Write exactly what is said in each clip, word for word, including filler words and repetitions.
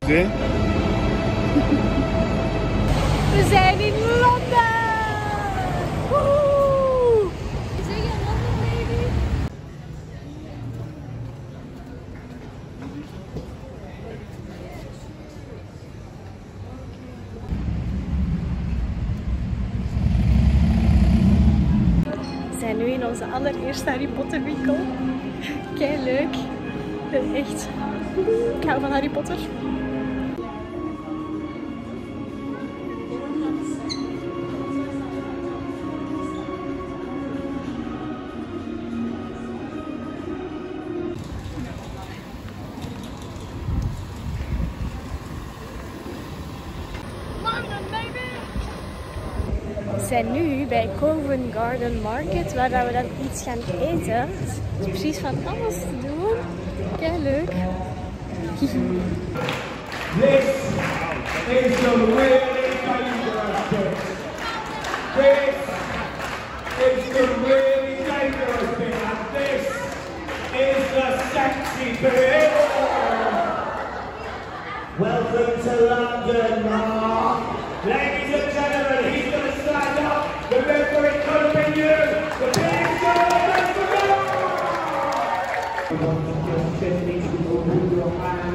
Zie? We zijn in Londen! Woehoe! Zeg je Londen, baby? We zijn nu in onze allereerste Harry Potter winkel. Kei leuk. Ik ben echt... Ik hou van Harry Potter. We zijn nu bij Covent Garden Market, waar we dan iets gaan eten. Dus precies van alles te doen. Kei leuk. This is the really dangerous bit. This is the really dangerous bit. And this is the sexy bit. Welcome to London, Mark. Ladies and gentlemen, he's going to stand up. Remember, it could have been you. The big show is for you. I want to just gently move your hands.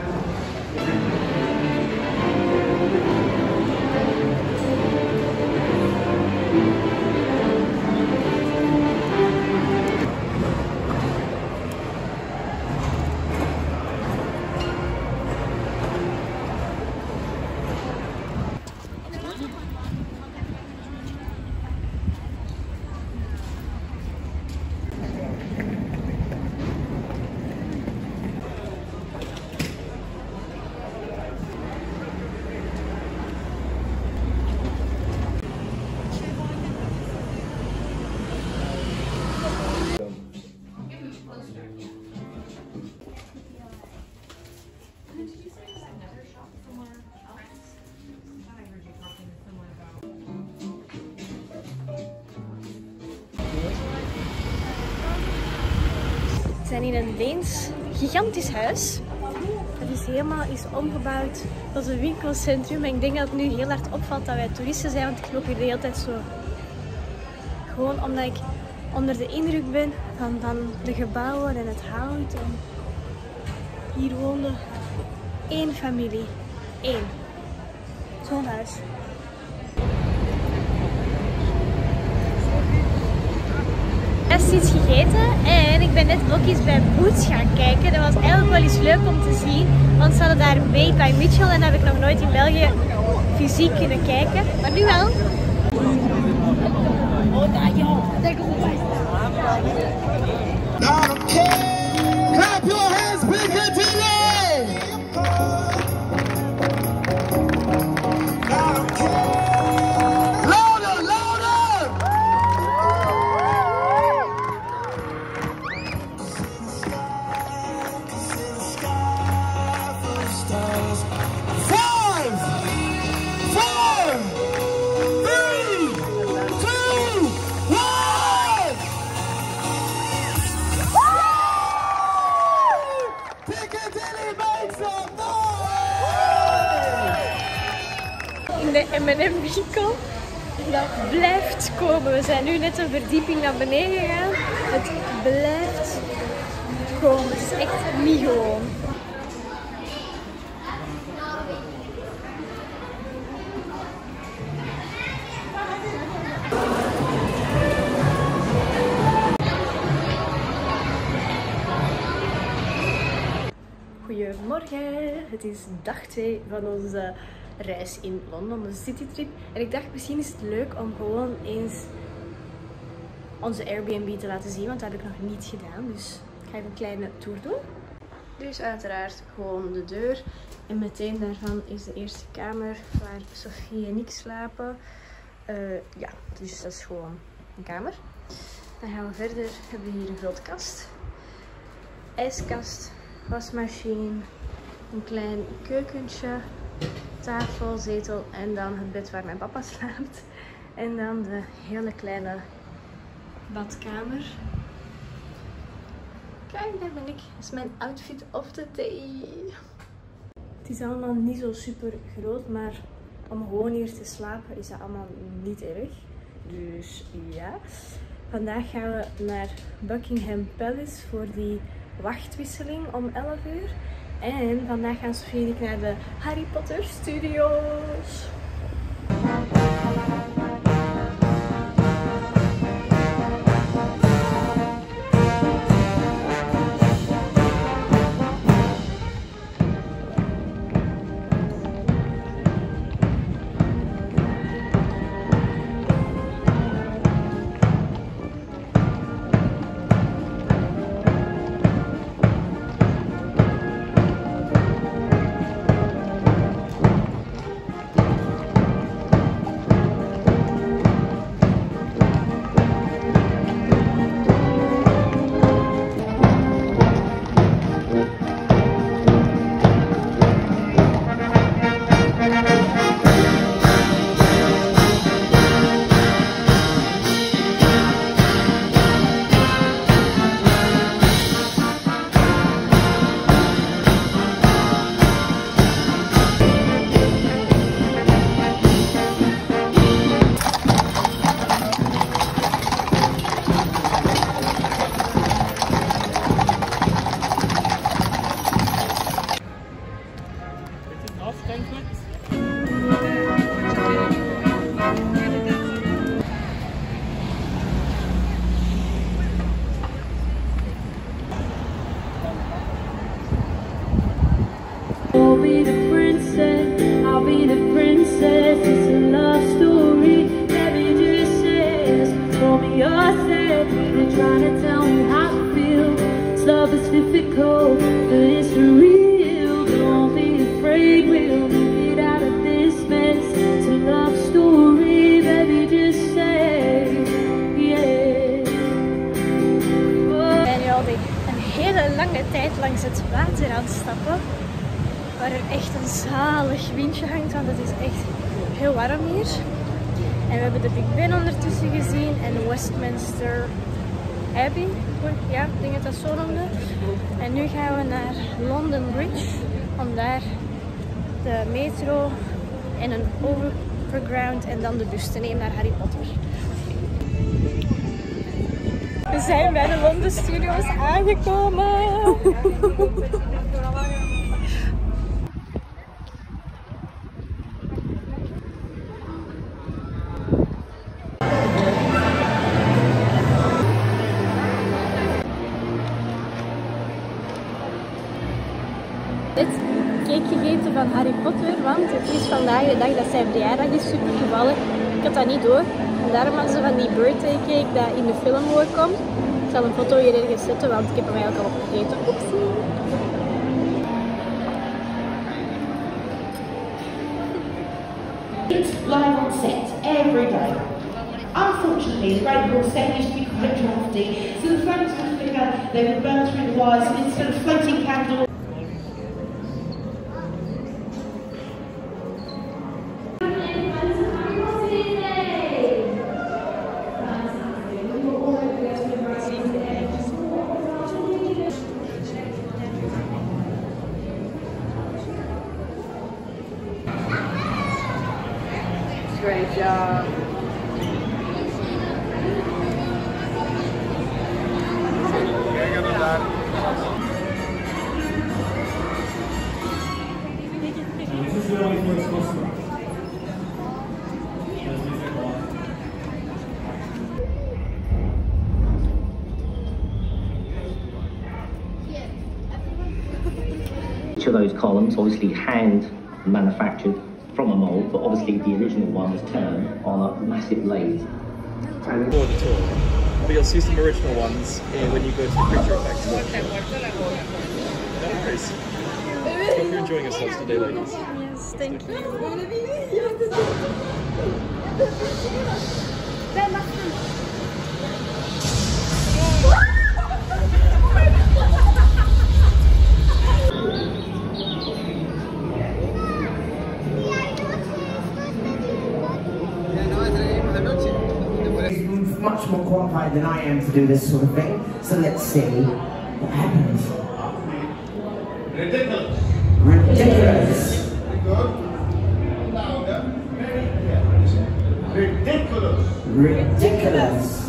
We zijn in een Deens gigantisch huis. Het is helemaal is omgebouwd tot een winkelcentrum. En ik denk dat het nu heel hard opvalt dat wij toeristen zijn, want ik loop hier de hele tijd zo. Gewoon omdat ik onder de indruk ben van, van de gebouwen en het hout. En hier woonde één familie. Eén. Zo'n huis. Ik heb iets gegeten en ik ben net ook eens bij Boots gaan kijken. Dat was eigenlijk wel eens leuk om te zien, want ze hadden daar Made by Mitchell en dat heb ik nog nooit in België fysiek kunnen kijken. Maar nu wel. Oh, daar joh. Clap your hands, big and delay. Louder, louder. Five, four, three, two, one. Piccadilly makes some noise! In de M en M winkel. Dat blijft komen. We zijn nu net een verdieping naar beneden gegaan. Het blijft komen. Het is echt niet gewoon. Goedemorgen, het is dag twee van onze reis in Londen, onze citytrip. En ik dacht, misschien is het leuk om gewoon eens onze Airbnb te laten zien, want dat heb ik nog niet gedaan. Dus ik ga even een kleine tour doen. Dus uiteraard gewoon de deur. En meteen daarvan is de eerste kamer waar Sophie en ik slapen. Uh, ja, dus dat is gewoon een kamer. Dan gaan we verder, hebben we hier een grote kast. Ijskast. Wasmachine, een klein keukentje, tafel, zetel en dan het bed waar mijn papa slaapt. En dan de hele kleine badkamer. Kijk, daar ben ik. Dat is mijn outfit of the day. Het is allemaal niet zo super groot, maar om gewoon hier te slapen is dat allemaal niet erg. Dus ja, vandaag gaan we naar Buckingham Palace voor die wachtwisseling om elf uur. En vandaag gaan Sophie en ik naar de Harry Potter Studios. I'll be the princess, I'll be the princess. It's a love story, baby just says. Show me yourself, they're trying to tell me how to feel. This love is difficult, but it's real. Don't be afraid, we'll make it out of this mess. It's a love story, baby just say, yeah. We zijn nu al een hele lange tijd langs het water aan het stappen. Waar er echt een zalig windje hangt, want het is echt heel warm hier. En we hebben de Big Ben ondertussen gezien en Westminster Abbey. Ja, ik denk dat dat zo noemde. En nu gaan we naar London Bridge om daar de metro en een overground en dan de bus te nemen naar Harry Potter. We zijn bij de London Studios aangekomen. Net cake gegeten van Harry Potter, want het is vandaag de dag dat zijn verjaardag is, super toevallig. Ik had dat niet door. En daarom hadden ze van die birthday cake dat in de film voorkomt. Ik zal een foto hier ergens zetten, want ik heb hem eigenlijk al opgegeten. Oepsie. It's live on set every day. Unfortunately, the Great Hall set used to be quite drafty, so the flames would flicker, they would burn through the wires, and instead of floating candles. Great job. This is the only first customer. Each of those columns, obviously hand manufactured from a mould, but obviously the original one was turned on a massive lathe. Board tour, but you'll see some original ones here when you go to the picture effects. No worries. Hope you're enjoying yourselves today, ladies. Yes, thank you. He's much more qualified than I am to do this sort of thing. So let's see what happens. Ridiculous. Ridiculous. Ridiculous. Ridiculous.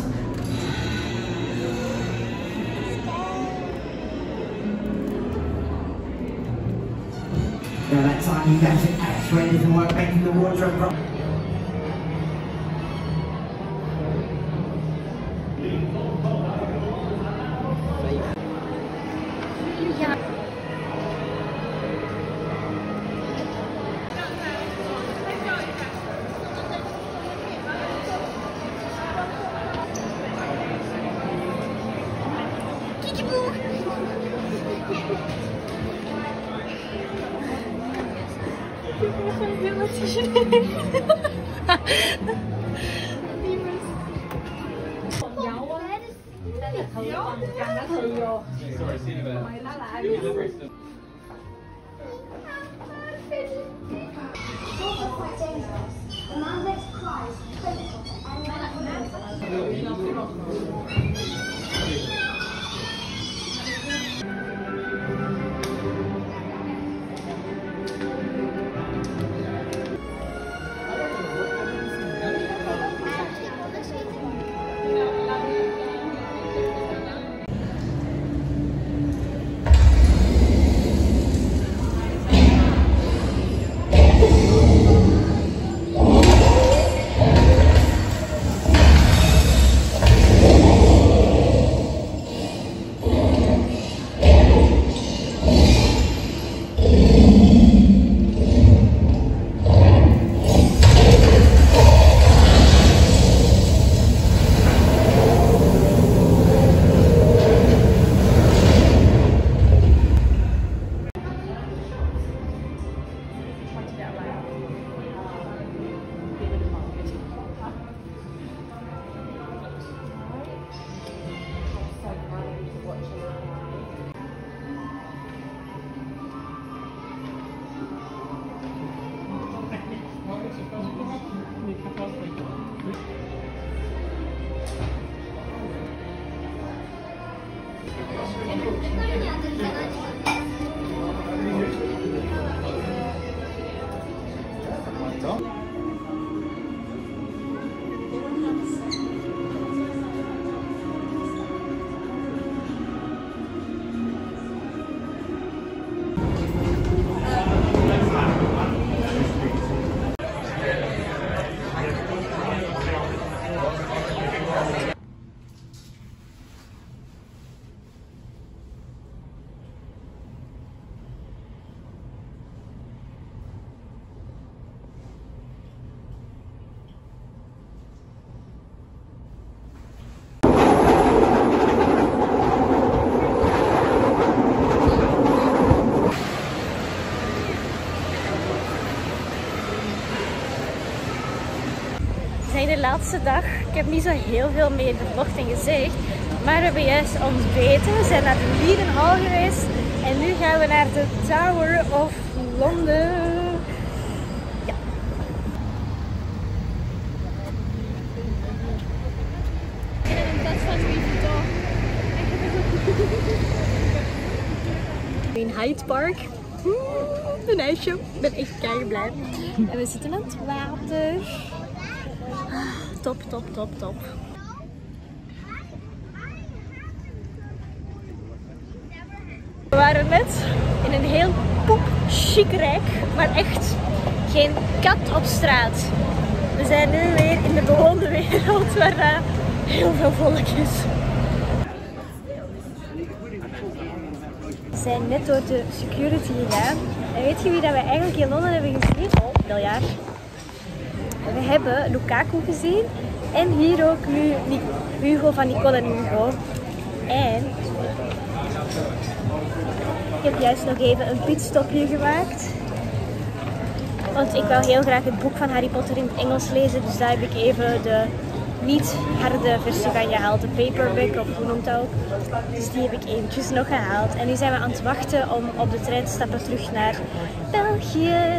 Now that time you guys should actually didn't work making the wardrobe wrong. De laatste dag. Ik heb niet zo heel veel mee gevlogd en gezegd, maar we hebben juist ontbeten. We zijn naar de Leiden Hall geweest en nu gaan we naar de Tower of London. Ja. In Hyde Park. De ijsje. Ik ben echt kei blij. En we zitten aan het water. Top, top, top, top. We waren net in een heel poep chic rijk, maar echt geen kat op straat. We zijn nu weer in de bewoonde wereld waar uh, heel veel volk is. We zijn net door de security gegaan. En weet je wie dat wij eigenlijk in Londen hebben gezien? Oh, miljard. We hebben Lukaku gezien en hier ook nu Hugo van Nicole en Hugo. En ik heb juist nog even een pitstopje gemaakt. Want ik wil heel graag het boek van Harry Potter in het Engels lezen. Dus daar heb ik even de niet harde versie van gehaald. De paperback, of hoe noemt dat ook. Dus die heb ik eventjes nog gehaald. En nu zijn we aan het wachten om op de trein te stappen terug naar België.